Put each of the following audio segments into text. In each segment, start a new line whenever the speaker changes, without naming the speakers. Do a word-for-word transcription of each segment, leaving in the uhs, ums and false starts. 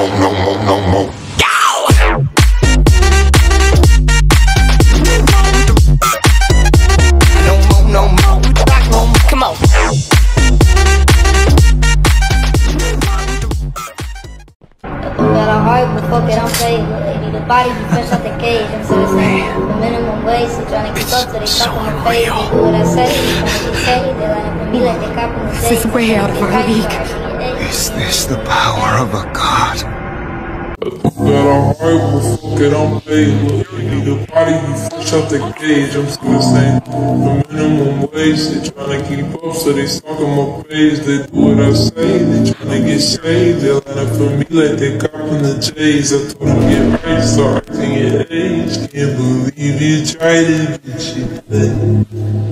more, no more, no more. No more, no more. Rock no more. Come on.
Got a heart, but fuck it, I'm playing with it. Need a body, be fresh out the cage. I'm so the same. The minimum wage, so trying to keep up, so they talk on my face. They do what I say, they trying to get paid. They line up for me like they cop in the day.
This is way out of our league.
Is this the power of a god?
Got a heart, but fuck it, I'm paid. Need a body, be fresh out the cage. I'm still the same. The minimum wage, they tryna keep up, so they stalk on my page. They do what I say, they tryna get shade. They line up for me like they cop in the J's. I told them get right, start acting your age. Can't believe you tried it, bitch, you did.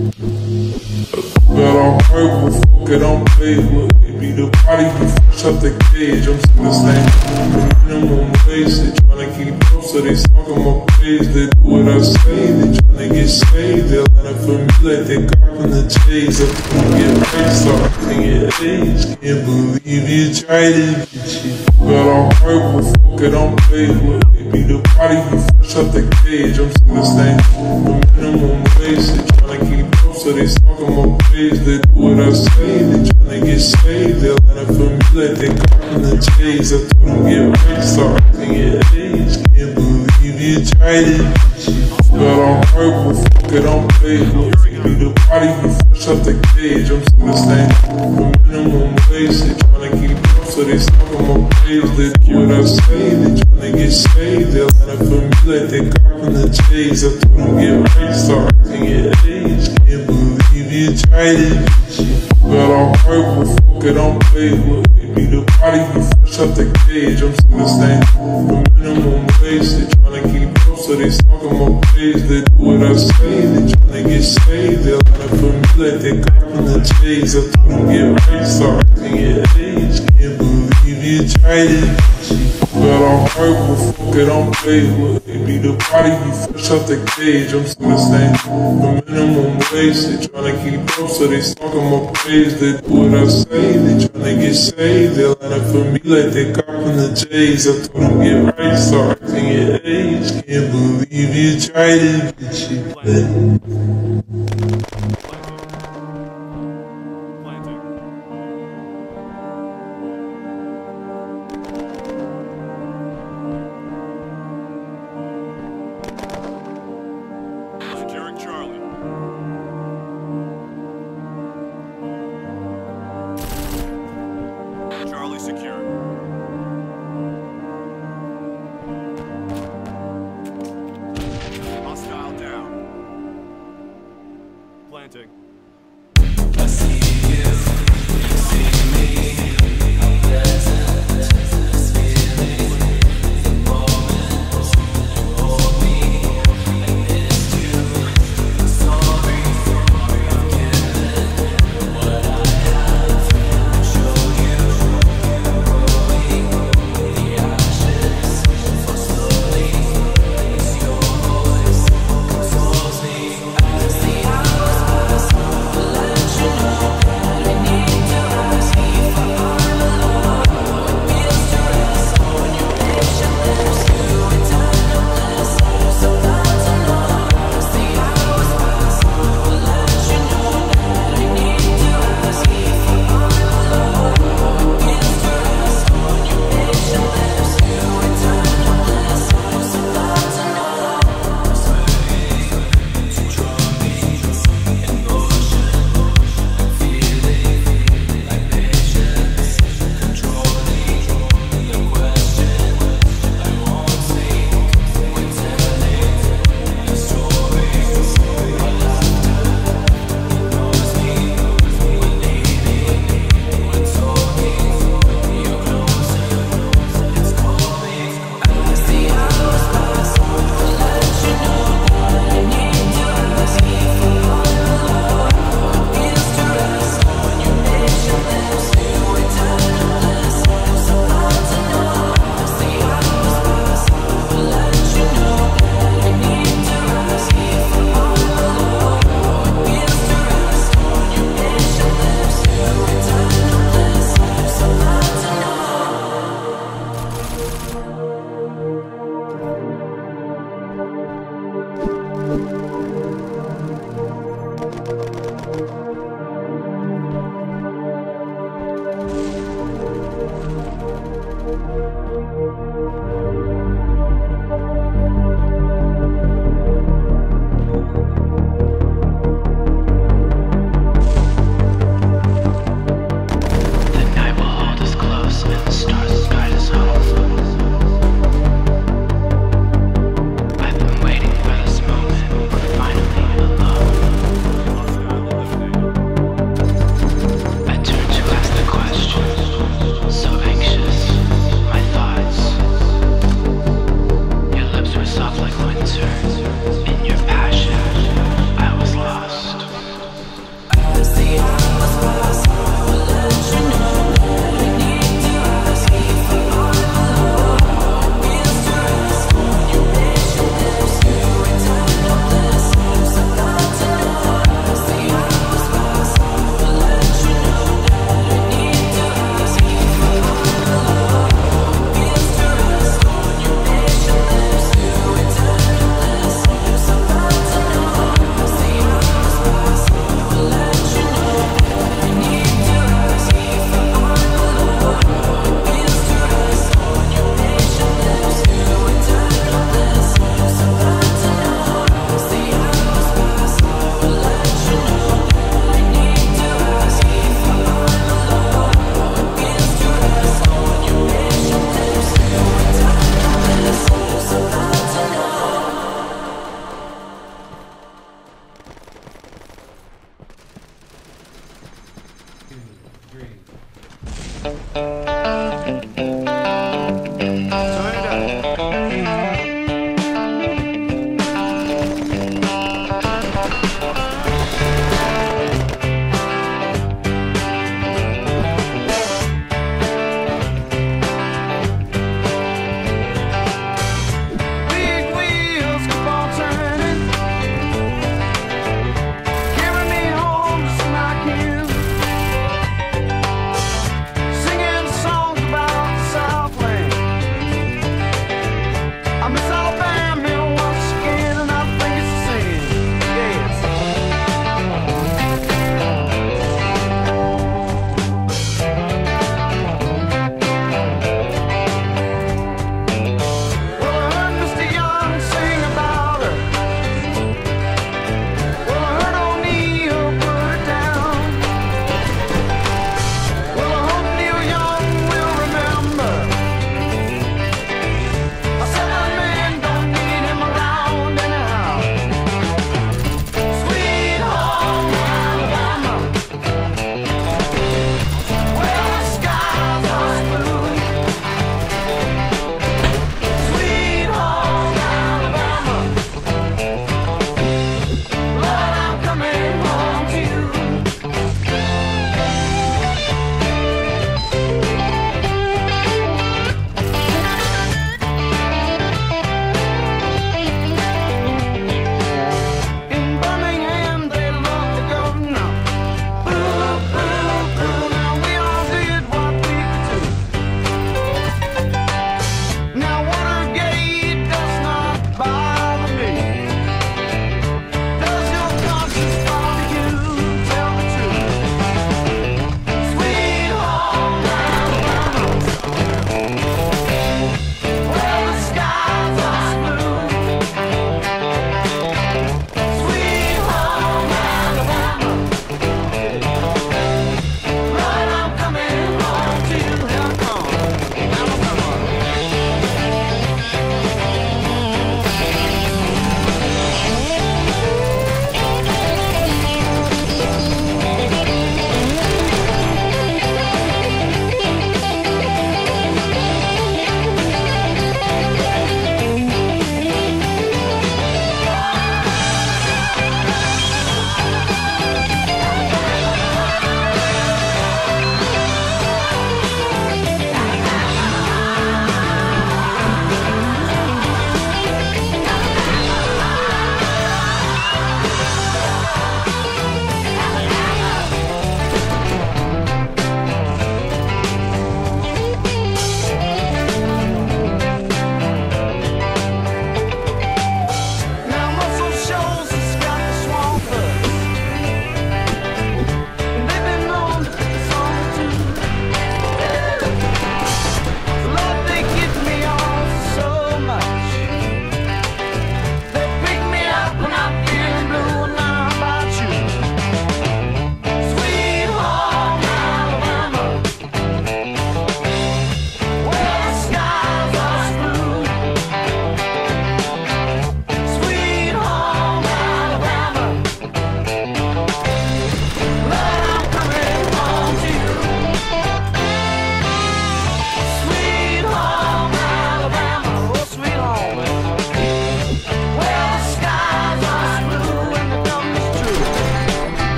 Got a heart, but fuck it, I'm paid. Be the body, be fresh out the cage. I'm still the same. The minimum wage, they tryna keep up, so they stalk on my page. They do what I say, they tryna get shade. They line up for me like they cop in the J's. I told them get right, start acting your age. Can't believe you tried it, bitch, you did. Got a heart, but fuck it, I'm paid. Be the body, be fresh out the cage. I'm still the same. The minimum wage, they tryna keep up, so they stalk on my page. They do what I say, they tryna get shade. They line up for me like they cop in the J's. I told them get right, start acting your age. Can't believe you tried it, bitch, you did. Got a heart, but fuck it, I'm paid. Be the body, be fresh out the cage. I'm still the same. The minimum wage, they tryna keep up, so they stalk on my page. They do what I say, they tryna get shade. They line up for me like they cop in the J's. I told them get right, start acting your age. Can't believe you tried it, bitch, you did. Got a heart, but fuck it, I'm paid. Be the body, be fresh out the cage. I'm still the same. The minimum wage, they tryna keep up, so they stalk on my page. They do what I say, they tryna get shade. They line up for me like they cop in the J's. I told them get right, start acting your age. Can't believe you tried it, bitch, you did. Got a heart, but fuck it, I'm paid. Be the body, be fresh out the cage. I'm still the same. The minimum wage, they tryna keep up, so they stalk on my page. They do what I say, they tryna get shade. They line up for me like they cop in the J's. I told them get right, start acting your age. Can't believe you tried it, bitch, you did.
Charlie secure. Hostile down. Planted.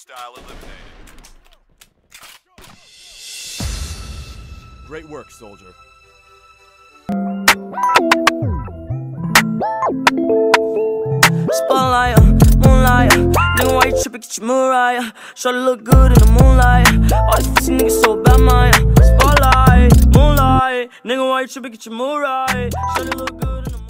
Hostile eliminated.
Great work, soldier.
Spotlight, moonlight, nigga, why you trippin', get your Mariah. Shorty look good in the moonlight. All these pussy niggas so bad, man. Spotlight, moonlight, nigga, why you trippin', get your Mariah. Shorty look good in the moonlight.